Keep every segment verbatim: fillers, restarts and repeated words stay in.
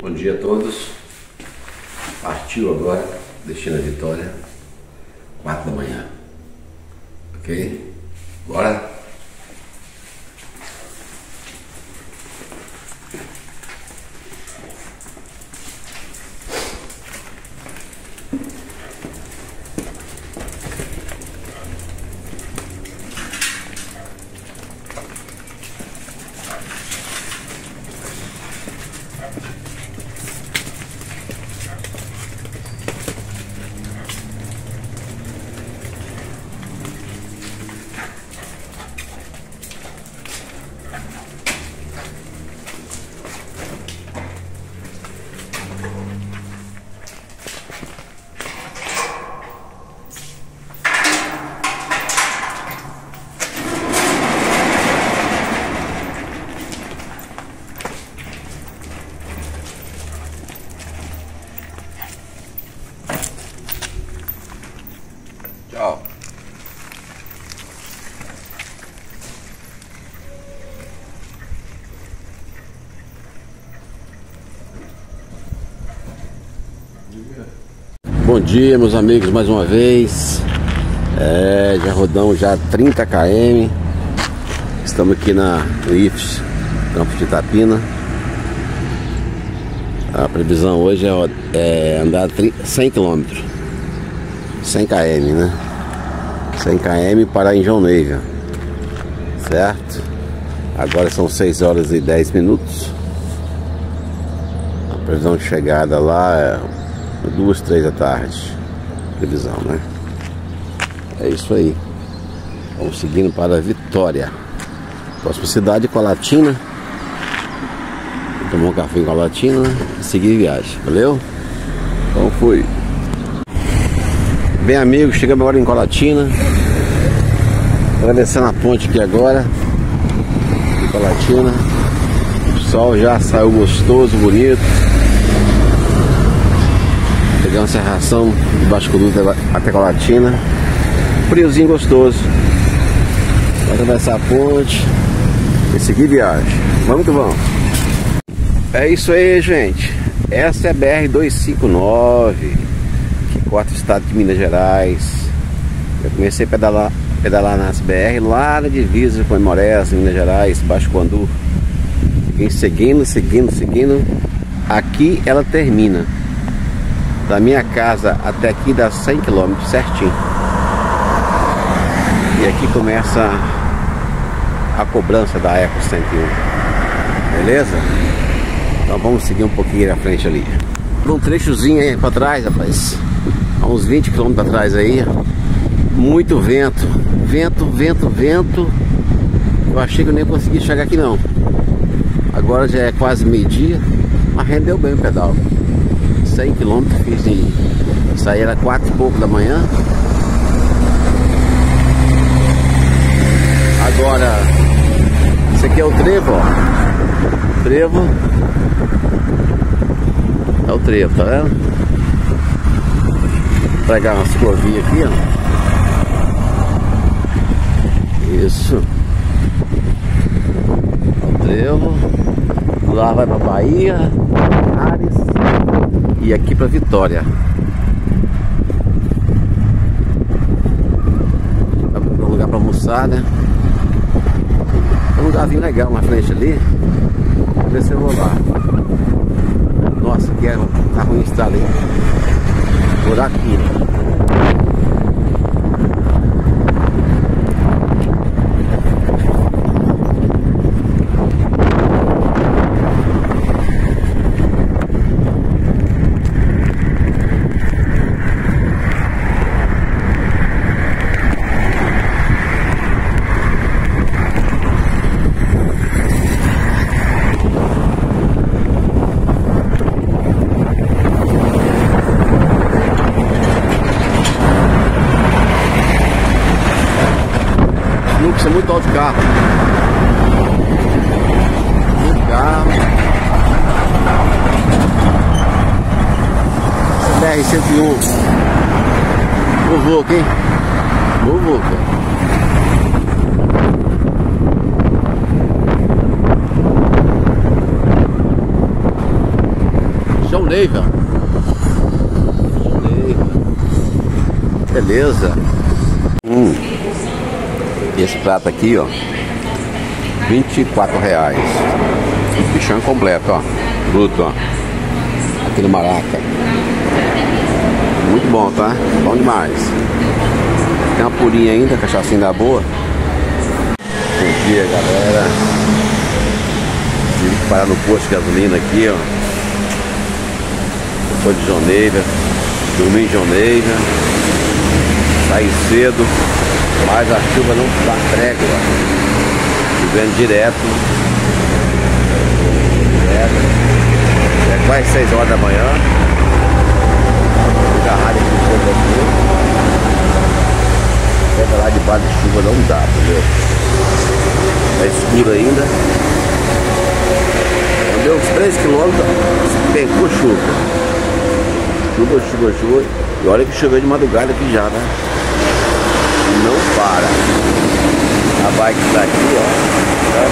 Bom dia a todos. Partiu agora, destino a Vitória, quatro da manhã. Ok? Bora? Tchau. Bom dia, meus amigos, mais uma vez. É, já rodamos já trinta quilômetros. Estamos aqui na no I F S, Campos de Itapina. A previsão hoje é, é andar cem quilômetros. cem quilômetros, né? cem quilômetros para em João Neiva, certo? Agora são seis horas e dez minutos. A previsão de chegada lá é duas, três da tarde. Previsão, né? É isso aí. Vamos seguindo para Vitória. Próxima cidade, Colatina. Vou tomar um café em Colatina e seguir viagem. Valeu? Então fui. Bem, amigos, chegamos agora em Colatina. Atravessando a ponte aqui agora em Colatina. O sol já saiu gostoso, bonito. Pegamos a serração de Baixo Cruz até Colatina. Friozinho gostoso. Vamos atravessar a ponte e seguir viagem. Vamos que vamos. É isso aí, gente. Essa é a B R duzentos e cinquenta e nove. Quarto estado de Minas Gerais. Eu comecei a pedalar, pedalar nas B R lá na divisa com Imorés, Minas Gerais, Baixo Guandu. Fiquei seguindo, seguindo, seguindo. Aqui ela termina. Da minha casa até aqui dá cem quilômetros certinho. E aqui começa a cobrança da Eco cento e um. Beleza? Então vamos seguir um pouquinho na frente ali. Um trechozinho aí pra trás, rapaz. Há uns vinte quilômetros atrás aí. Muito vento. Vento, vento, vento. Eu achei que eu nem consegui chegar aqui não. Agora já é quase meio-dia. Mas rendeu bem o pedal. cem quilômetros fiz em... Saí era quatro e pouco da manhã. Agora esse aqui é o trevo, ó. Trevo. É o trevo, tá vendo? Vou pegar uma ciclovia aqui, ó. Isso. O trevo. Lá vai pra Bahia, Ares. E aqui pra Vitória. Vai pra um lugar pra almoçar, né? Tem um lugarzinho legal na frente ali. Vamos ver se eu vou lá. Nossa, aqui é, tá ruim estrada aí. Buraquinho. Fluxo é muito alto de carro. Muito carro. Essa B R cento e um. Muvuca, hein? Muvuca. João Neiva. João Neiva. Beleza. Hum. Esse prato aqui, ó, vinte e quatro reais. Bichão completo, ó. Bruto, ó. Aqui no Maraca. Muito bom, tá? Bom demais. Tem uma purinha ainda, cachaçinha da boa. Bom dia, galera. Tive que parar no posto de gasolina aqui, ó. Eu sou de João Neiva. Dormi em João Neiva. Saí cedo. Mas a chuva não dá trégua. Chovendo direto. Direto. É quase seis horas da manhã. Agarrado aqui no fogo aqui. Até lá debaixo de chuva não dá, entendeu? Tá escuro ainda. Deu uns três quilômetros, pegou chuva. Chuva, chuva, chuva. E olha que choveu de madrugada aqui já, né? Não para. A bike tá aqui, ó. Tá?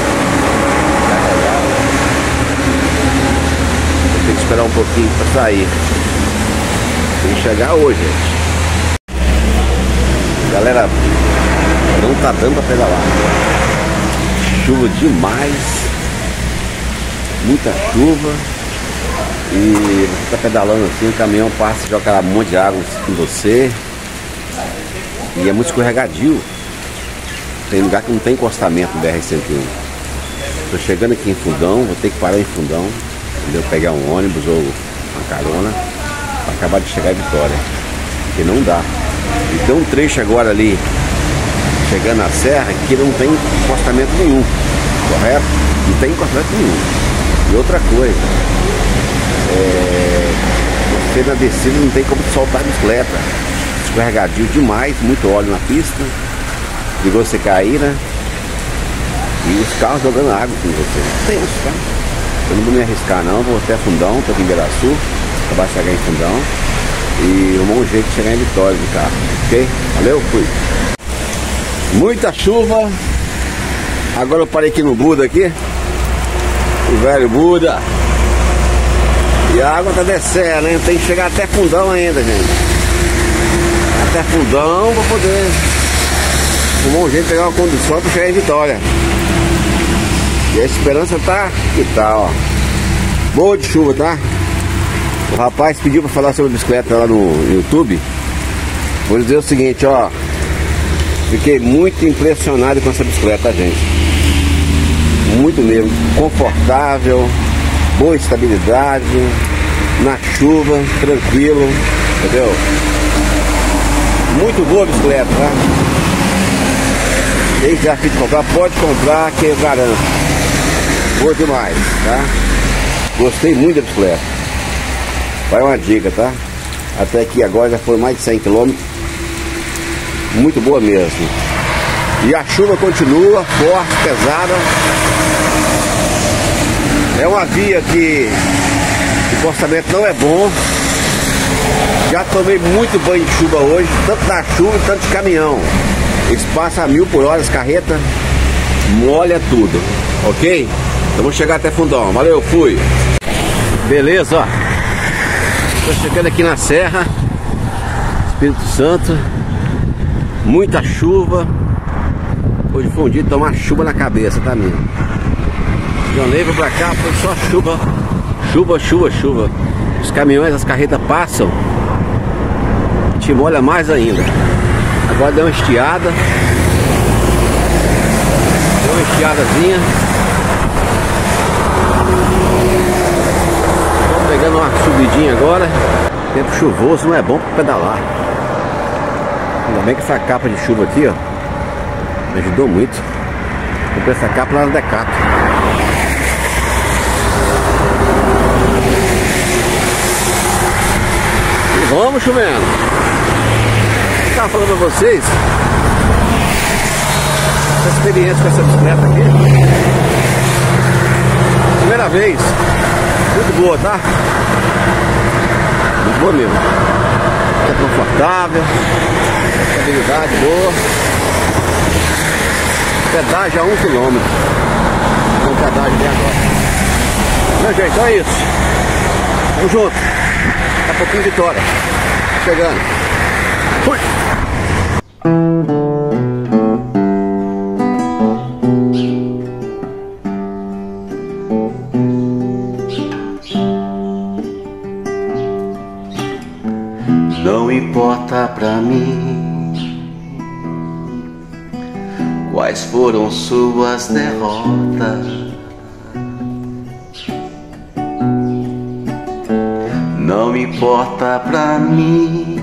Vou ter que esperar um pouquinho pra sair. Tem que chegar hoje, gente. Galera, não tá dando pra pedalar. Chuva demais. Muita chuva. E você tá pedalando assim, o caminhão passa e joga um monte de água em você. E é muito escorregadio. Tem lugar que não tem encostamento no B R cento e um. Tô chegando aqui em Fundão, vou ter que parar em Fundão, entendeu? Pegar um ônibus ou uma carona para acabar de chegar em Vitória. Porque não dá. E tem um trecho agora ali, chegando na serra, que não tem encostamento nenhum. Correto? Não tem encostamento nenhum. E outra coisa, é... você na descida não tem como soltar a bicicleta. Escorregadio demais, muito óleo na pista, ligou você cair, né? E os carros jogando água com você. Tenso, tá? Eu não vou me arriscar não, vou até Fundão, tô aqui em Beiraçu, acabar de chegar em Fundão e arrumar um jeito de chegar em Vitória de carro, ok? Valeu, fui! Muita chuva. Agora eu parei aqui no Buda aqui, o velho Buda. E a água tá descendo, hein? Tem que chegar até Fundão ainda, gente. Até Fundão pra poder arrumar um jeito de pegar uma condução pra chegar em Vitória. E a esperança tá que tá, ó. Boa de chuva, tá? O rapaz pediu pra falar sobre a bicicleta lá no YouTube. Vou dizer o seguinte, ó. Fiquei muito impressionado com essa bicicleta, tá, gente? Muito mesmo. Confortável, boa estabilidade, na chuva, tranquilo, entendeu? Muito boa a bicicleta, tá? Quem já quis comprar, pode comprar, que eu garanto. Boa demais, tá? Gostei muito da bicicleta. Vai uma dica, tá? Até aqui agora já foram mais de cem quilômetros. Muito boa mesmo. E a chuva continua, forte, pesada. É uma via que o encostamento não é bom. Já tomei muito banho de chuva hoje, tanto na chuva quanto de caminhão. Eles passam a mil por hora, as carretas, molha tudo, ok? Então vamos chegar até Fundão. Valeu, fui! Beleza, ó. Tô chegando aqui na Serra, Espírito Santo. Muita chuva. Hoje foi um dia de tomar chuva na cabeça, tá, mesmo? João Neiva pra cá, foi só chuva. Chuva, chuva, chuva. Os caminhões, as carretas passam, te molha mais ainda. Agora deu uma estiada. Deu uma estiadazinha. Estou pegando uma subidinha agora. Tempo chuvoso não é bom para pedalar. Ainda bem que essa capa de chuva aqui, ó, me ajudou muito. Comprei essa capa lá no Decato. E vamos chovendo. Eu tava falando pra vocês essa experiência com essa bicicleta aqui. Primeira vez. Muito boa, tá? Muito boa mesmo. É confortável. Estabilidade boa. Pedágio a um quilômetro. Com pedágio bem agora. Meu gente, então é isso. Vamos junto. Daqui a pouquinho Vitória. Chegando. Fui. Não importa pra mim quais foram suas derrotas, não importa pra mim